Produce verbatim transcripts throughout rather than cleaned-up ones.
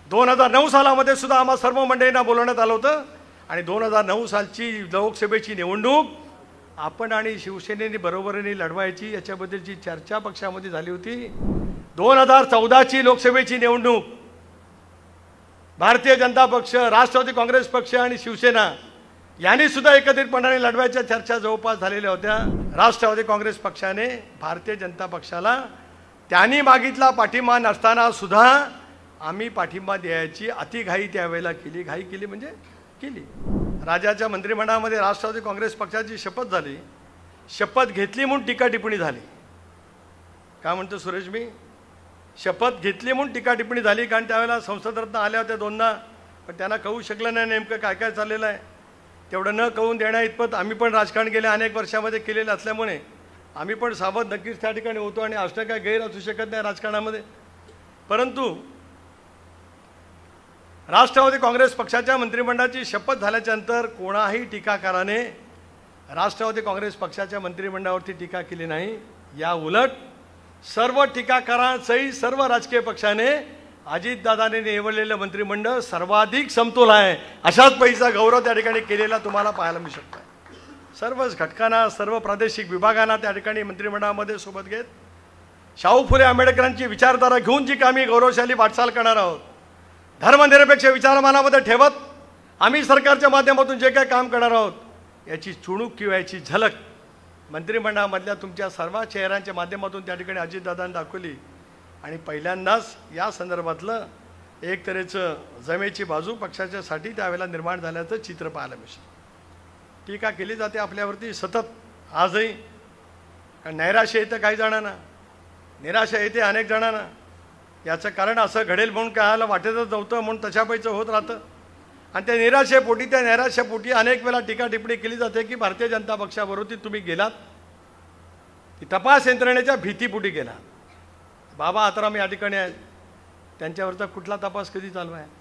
दोन हजार नऊ सालामध्ये सुद्धा आम्हा सर्व मंडळींना बोलवण्यात आलं होतं आणि दोन हजार नऊ सालची लोकसभेची निवडणूक आपण आणि शिवसेनेने बरोबरीने लढवायची याच्याबद्दलची चर्चा पक्षामध्ये झाली होती। दोन हजार चौदाची लोकसभेची निवडणूक भारतीय जनता पक्ष, राष्ट्रवादी काँग्रेस पक्ष आणि शिवसेना यांनी सुद्धा एकत्रितपणाने लढवायच्या चर्चा जवळपास झालेल्या होत्या। राष्ट्रवादी काँग्रेस पक्षाने भारतीय जनता पक्षाला त्यांनी मागितला पाठिंबा नसताना सुद्धा आम्ही पाठिंबा द्यायची अतिघाई त्यावेळेला केली। घाई केली म्हणजे केली। राज्याच्या मंत्रिमंडळामध्ये राष्ट्रवादी काँग्रेस पक्षाची शपथ झाली। शपथ घेतली म्हणून टीका टिप्पणी झाली। काय म्हणतो सुरेश, मी शपथ घेतली म्हणून टीका टिप्पणी झाली, कारण त्यावेळेला संसदरत्न आल्या होत्या दोनदा, पण त्यांना कळू शकलं नाही नेमकं काय काय चाललेलं आहे। तेवढं न कळून देण्या इतपत आम्ही पण राजकारण गेल्या अनेक वर्षामध्ये केलेलं असल्यामुळे आम्ही पण सावध नक्कीच त्या ठिकाणी होतो आणि असं काय गैर असू शकत नाही राजकारणामध्ये। परंतु राष्ट्रवादी काँग्रेस पक्षाच्या मंत्रिमंडळाची शपथ झाल्याच्या नंतर कोणाही टीकाकाराने राष्ट्रवादी काँग्रेस पक्षाच्या मंत्रिमंडळावरती टीका केली नाही। या उलट सर्व टीकाकारांसहित सर्व राजकीय पक्षाने अजितदादांनी निवडलेलं मंत्रिमंडळ सर्वाधिक समतोल आहे अशाच पैसा गौरव त्या ठिकाणी केलेला तुम्हाला पाहायला मिळू शकतो। सर्वच घटकांना, सर्व प्रादेशिक विभागांना त्या ठिकाणी मंत्रिमंडळामध्ये सोबत घेत शाहू फुले आंबेडकरांची विचारधारा घेऊन जी कामी गौरवशाली वाटचाल करणार आहोत, धर्मनिरपेक्ष विचारमानामध्ये ठेवत आम्ही सरकारच्या माध्यमातून जे काही काम करणार आहोत याची चुणूक किंवा याची झलक मंत्रिमंडळामधल्या तुमच्या सर्व चेहऱ्यांच्या माध्यमातून त्या ठिकाणी अजितदादांनी दाखवली आणि पहिल्यांदाच या संदर्भातलं एक तऱ्हेचं जमेची बाजू पक्षाच्यासाठी त्यावेळेला निर्माण झाल्याचं चित्र पाहायला मिळतं। टीका केली जाते आपल्यावरती सतत आजही, कारण नैराश्य येतं काही जणांना, निराशा येते अनेक जणांना। याचं कारण असं घडेल म्हणून काय वाटतच नव्हतं म्हणून तशापैचं होत राहतं आणि त्या निराशेपोटी त्या नैराश्यपोटी अनेक वेळा टीका टिप्पणी केली जाते की भारतीय जनता पक्षाबरोबर तुम्ही गेलात की तपास यंत्रणेच्या भीतीपोटी गेला। बाबा आत्राम या ठिकाणी आहेत, त्यांच्यावरचा कुठला तपास कधी चालू आहे?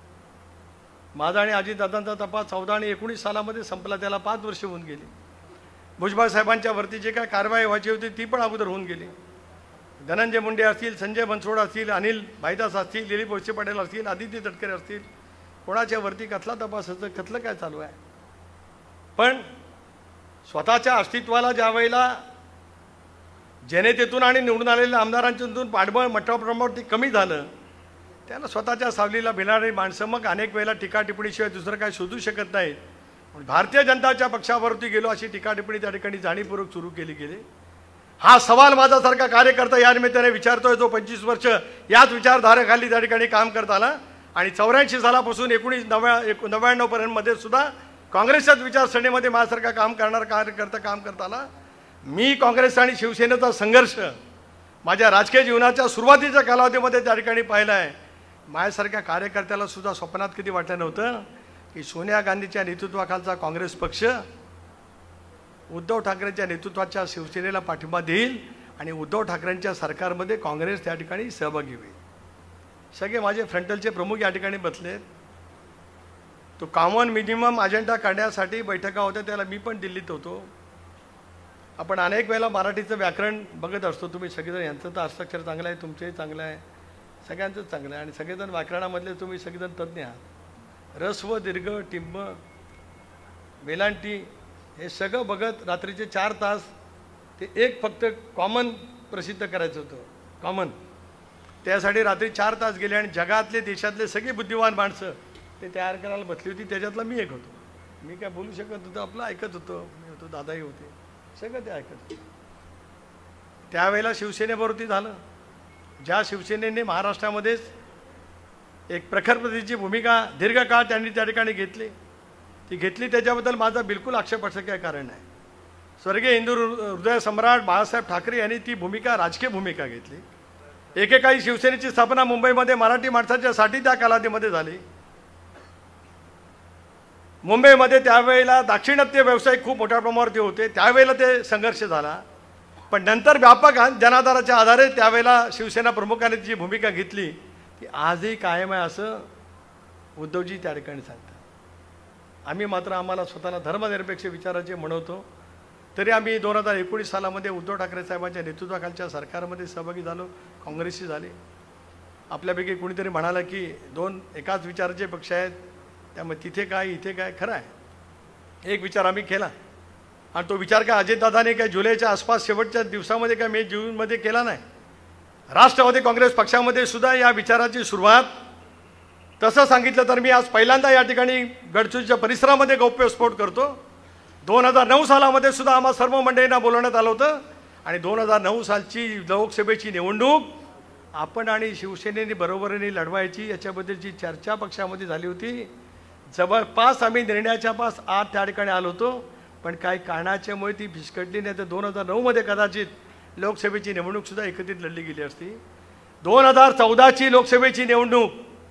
माझा आणि अजितदादांचा तपास चौदा आणि एकोणीस सालामध्ये संपला, त्याला पाच वर्ष होऊन गेली। भुजबळ साहेबांच्या वरती जे काय कारवाई व्हायची होती ती पण अगोदर होऊन गेली। धनंजय मुंडे असतील, संजय बनसोड असतील, अनिल भाईदास असतील, दिलीप वळसे पाटील असतील, आदित्य तटकरे असतील, कोणाच्या वरती कसला तपास असतं, कसलं काय चालू आहे? पण स्वतःच्या अस्तित्वाला ज्या वेळेला जनतेतून आणि निवडून आलेल्या आमदारांच्यातून पाठबळ मोठ्या प्रमाणावरती कमी झालं, त्याला स्वतःच्या सावलीला भिणारी माणसं मग अनेक वेळेला टीका टिप्पणीशिवाय दुसरं काय शोधू शकत नाहीत। भारतीय जनताच्या पक्षावरती गेलो अशी टीका टिप्पणी त्या ठिकाणी जाणीवपूर्वक सुरू केली गेली। हा सवाल माझ्यासारखा कार्यकर्ता या निमित्ताने विचारतोय जो पंचवीस वर्ष याच विचारधारेखाली त्या ठिकाणी काम करत आला आणि चौऱ्याऐंशी सालापासून एकोणीस नव्या एक नव्याण्णव पर्यंतमध्ये सुद्धा काँग्रेसच्याच विचारसरणीमध्ये माझ्यासारखा काम करणारा कार्यकर्ता काम करत आला। मी काँग्रेस आणि शिवसेनेचा संघर्ष माझ्या राजकीय जीवनाच्या सुरुवातीच्या कालावधीमध्ये त्या ठिकाणी पाहिला आहे। माझ्यासारख्या कार्यकर्त्याला सुद्धा स्वप्नात कधी वाटलं नव्हतं की सोनिया गांधीच्या नेतृत्वाखालचा काँग्रेस पक्ष उद्धव ठाकरेंच्या नेतृत्वाच्या शिवसेनेला पाठिंबा देईल आणि उद्धव ठाकरेंच्या सरकारमध्ये काँग्रेस त्या ठिकाणी सहभागी होईल। सगळे माझे फ्रंटलचे प्रमुख या ठिकाणी बसलेत। तो कॉमन मिनिमम अजेंडा काढण्यासाठी बैठका होत्या, त्याला मी पण दिल्लीत होतो। आपण अनेक वेळेला मराठीचं व्याकरण बघत असतो, तुम्ही सगळेजण, यांचं तर हस्ताक्षर चांगलं आहे, तुमचंही चांगलं आहे, सगळ्यांचंच चांगलं आहे आणि सगळेजण व्याकरणामधले तुम्ही सगळेजण तज्ज्ञ आहात। रस्व, दीर्घ, टिंब, वेलांटी हे सगळं बघत रात्रीचे चार तास ते एक फक्त कॉमन प्रसिद्ध करायचं होतं, कॉमन। त्यासाठी रात्री चार तास गेले आणि जगातले देशातले सगळे बुद्धिमान माणसं ते तयार करायला बसली होती, त्याच्यातला मी एक होतो। मी काय बोलू शकत होतो, आपलं ऐकत होतो, मी होतो, दादाही होते, सगळं ते ऐकत होते। त्यावेळेला शिवसेनेबरोबर झालं, ज्या शिवसेनेने महाराष्ट्रामध्येच एक प्रखर प्रतिची भूमिका दीर्घकाळ त्यांनी त्या ठिकाणी घेतली, ती घेतली त्याच्याबद्दल माझा बिलकुल आक्षेप असं काही कारण नाही। स्वर्गीय हिंदू हृदय सम्राट बाळासाहेब ठाकरे यांनी ती भूमिका राजकीय भूमिका घेतली। एकेकाळी शिवसेनेची स्थापना मुंबईमध्ये मराठी माणसाच्यासाठी त्या कालावधीमध्ये झाली। मुंबईमध्ये त्यावेळेला दाक्षिणात्य व्यावसायिक खूप मोठ्या प्रमाणावरती होते, त्यावेळेला ते संघर्ष झाला, पण नंतर व्यापक जनाधाराच्या आधारे त्यावेळेला शिवसेना प्रमुखांनी जी भूमिका घेतली ती आजही कायम आहे असं उद्धवजी त्या ठिकाणी सांगतात। आम्ही मात्र आम्हाला स्वतःला धर्मनिरपेक्ष विचाराचे म्हणवतो, तरी आम्ही दोन हजार एकोणीस सालामध्ये उद्धव ठाकरे साहेबांच्या नेतृत्वाखालच्या सरकारमध्ये सहभागी झालो, काँग्रेसशी झाले। आपल्यापैकी कुणीतरी म्हणालं की दोन एकाच विचाराचे पक्ष आहेत, त्यामुळे तिथे काय इथे काय. खरं आहे, एक विचार आम्ही केला आणि तो विचार काय अजितदादाने काय जुलैच्या आसपास शेवटच्या दिवसामध्ये काय मे जूनमध्ये केला नाही. राष्ट्रवादी काँग्रेस पक्षामध्ये सुद्धा या विचाराची सुरुवात, तसं सांगितलं तर मी आज पहिल्यांदा या ठिकाणी गडचिरोलीच्या परिसरामध्ये गौप्यस्फोट करतो. दोन हजार नऊ सालामध्ये सुद्धा आम्हा सर्व मंडळींना बोलवण्यात आलं होतं आणि दोन हजार नऊ सालची लोकसभेची निवडणूक आपण आणि शिवसेनेने बरोबरीने लढवायची याच्याबद्दलची चर्चा पक्षामध्ये झाली होती. जवळपास आम्ही निर्णयाच्या पास आत त्या ठिकाणी आलो होतो, पण काही कारणाच्यामुळे ती फिसकटली नाही. तर दोन हजार नऊमध्ये कदाचित लोकसभेची निवडणूकसुद्धा एकत्रित लढली गेली असती. दोन हजार चौदाची लोकसभेची निवडणूक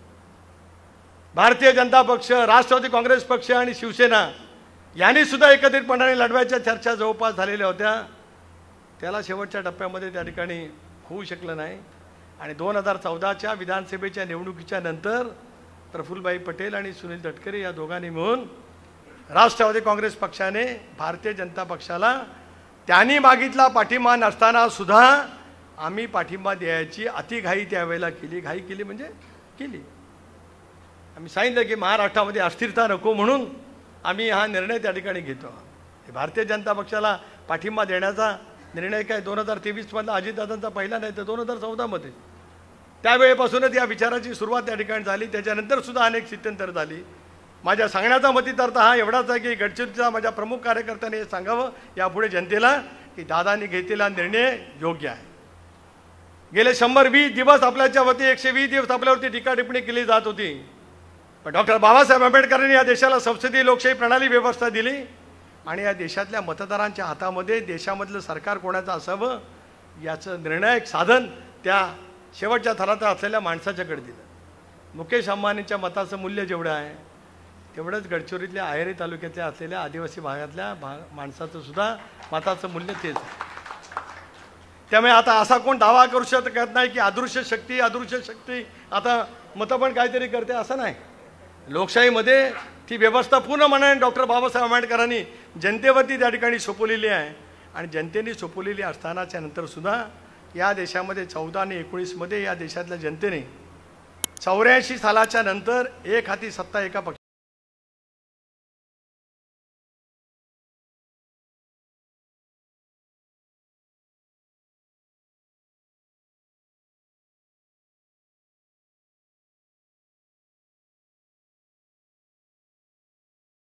भारतीय जनता पक्ष, राष्ट्रवादी काँग्रेस पक्ष आणि शिवसेना यांनी सुद्धा एकत्रितपणाने लढवायच्या चर्चा जवळपास झालेल्या होत्या. त्याला शेवटच्या टप्प्यामध्ये त्या ठिकाणी होऊ शकलं नाही. आणि दोन हजार चौदाच्या विधानसभेच्या निवडणुकीच्या नंतर प्रफुल्लभाई पटेल आणि सुनील तटकरे या दोघांनी मिळून राष्ट्रवादी काँग्रेस पक्षाने भारतीय जनता पक्षाला त्यांनी मागितला पाठिंबा नसताना सुद्धा आम्ही पाठिंबा द्यायची अतिघाई त्यावेळेला केली. घाई केली म्हणजे केली. आम्ही सांगितलं की महाराष्ट्रामध्ये अस्थिरता नको म्हणून आम्ही हा निर्णय त्या ठिकाणी घेतो. भारतीय जनता पक्षाला पाठिंबा देण्याचा निर्णय काय दोन हजार तेवीसमधला अजितदादांचा पहिला नाही तर दोन हजार चौदामध्ये त्यावेळेपासूनच या विचाराची सुरुवात त्या ठिकाणी झाली. त्याच्यानंतर सुद्धा अनेक स्थित्यंतर झाली. माझ्या सांगण्याचा मतितार्थ हा एवढाच आहे की गडचिरोलीचा माझ्या प्रमुख कार्यकर्त्यांनी हे सांगावं यापुढे जनतेला की दादांनी घेतलेला निर्णय योग्य आहे. गेले शंभर वीस दिवस आपल्याच्या वती एकशे वीस दिवस आपल्यावरती टीका टिप्पणी केली जात होती, पण डॉक्टर बाबासाहेब आंबेडकरांनी या देशाला संसदीय लोकशाही प्रणाली व्यवस्था दिली आणि या देशातल्या मतदारांच्या हातामध्ये देशामधलं सरकार कोणाचं असावं याचं निर्णायक साधन त्या शेवटच्या थरात असलेल्या माणसाच्याकडे दिलं. मुकेश अंबानींच्या मताचं मूल्य जेवढं आहे तेवढंच गडचिरोलीतल्या अहेरी तालुक्यातल्या असलेल्या आदिवासी भागातल्या भा माणसाचं सुद्धा मताचं मूल्य तेच आहे. त्यामुळे आता असा कोण दावा करू शकत नाही की अदृश्य शक्ती अदृश्य शक्ती आता मतं पण काहीतरी करते, असं नाही. लोकशाहीमध्ये ती व्यवस्था पूर्णपणे डॉक्टर बाबासाहेब आंबेडकरांनी जनतेवरती त्या ठिकाणी सोपवलेली आहे आणि जनतेने सोपवलेली असतानाच्या नंतरसुद्धा या देशामध्ये चौदा आणि एकोणीसमध्ये या देशातल्या जनतेने चौऱ्याऐंशी सालाच्या नंतर एक हाती सत्ता एका पक्ष